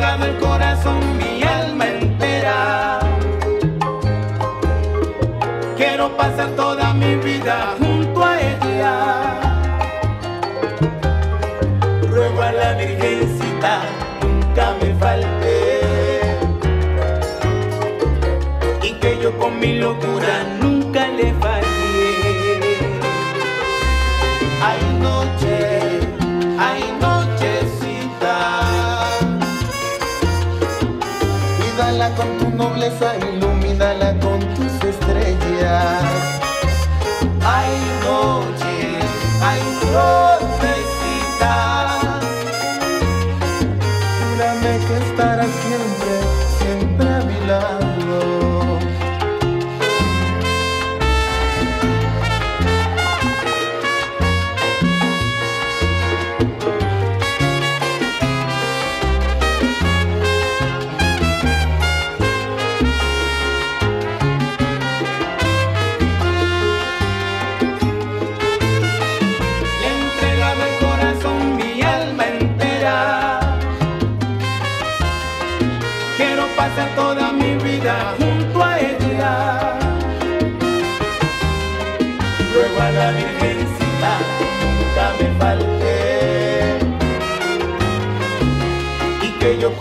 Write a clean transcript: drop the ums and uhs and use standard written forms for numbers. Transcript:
entregado el corazón, mi alma entera. Quiero pasar toda mi vida junto a ella. Ruego a la Virgencita nunca me falte, y que yo con mi locura nunca le fallé. Hay nochecita, cuídala con tu nobleza, ilumínala con tus estrellas. Hay nochecita, júrame que estarás siempre, siempre a mi lado. Pasar toda mi vida junto a ella. Ruego a la Virgencita nunca me falte, y que yo